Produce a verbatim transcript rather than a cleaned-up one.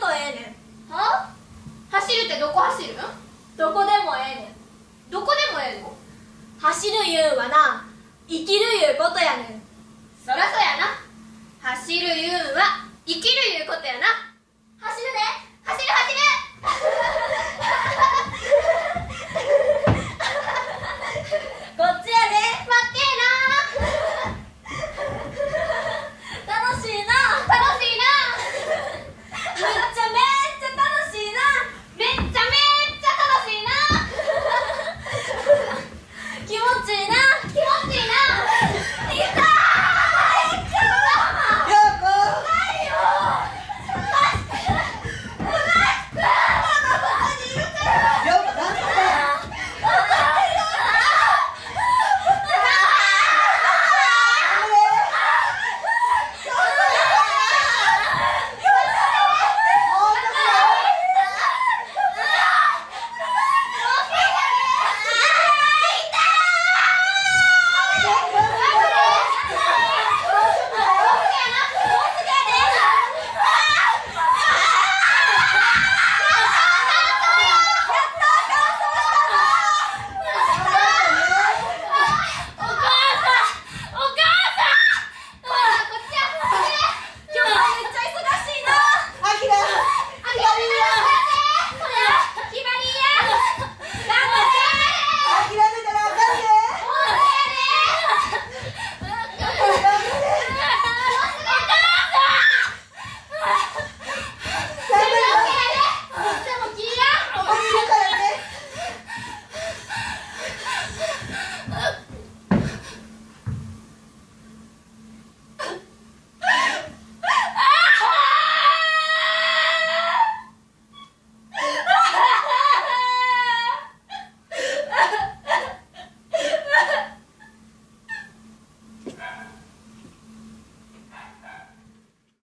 もええねん。 はあ？走るってどこ走るん？ どこでもええねん。 どこでもええの？ 走るいうんはな、生きるいうことやねん。 そらそやな。走るいうんは生きるいうことやな。